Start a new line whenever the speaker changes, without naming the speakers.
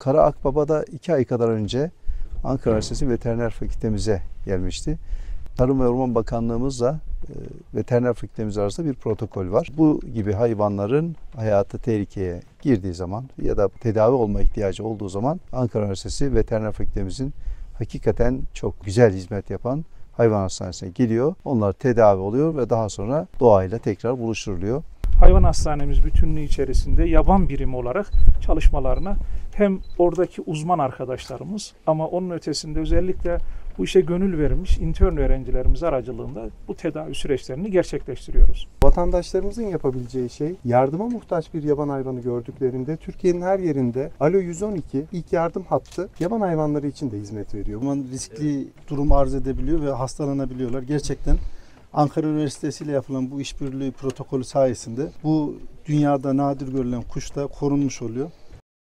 Kara Akbaba da 2 ay kadar önce Ankara Üniversitesi Veteriner Fakültemize gelmişti. Tarım ve Orman Bakanlığımızla Veteriner Fakültemiz arasında bir protokol var. Bu gibi hayvanların hayatı tehlikeye girdiği zaman ya da tedavi olma ihtiyacı olduğu zaman Ankara Üniversitesi Veteriner Fakültemizin hakikaten çok güzel hizmet yapan hayvan hastanesine geliyor. Onlar tedavi oluyor ve daha sonra doğayla tekrar buluşturuluyor.
Hayvan hastanemiz bütünlüğü içerisinde yaban birimi olarak çalışmalarına hem oradaki uzman arkadaşlarımız ama onun ötesinde özellikle bu işe gönül vermiş intern öğrencilerimiz aracılığında bu tedavi süreçlerini gerçekleştiriyoruz.
Vatandaşlarımızın yapabileceği şey, yardıma muhtaç bir yaban hayvanı gördüklerinde Türkiye'nin her yerinde Alo 112 ilk yardım hattı yaban hayvanları için de hizmet veriyor.
Zaman riskli durum arz edebiliyor ve hastalanabiliyorlar. Gerçekten Ankara Üniversitesi ile yapılan bu işbirliği protokolü sayesinde bu dünyada nadir görülen kuş da korunmuş oluyor.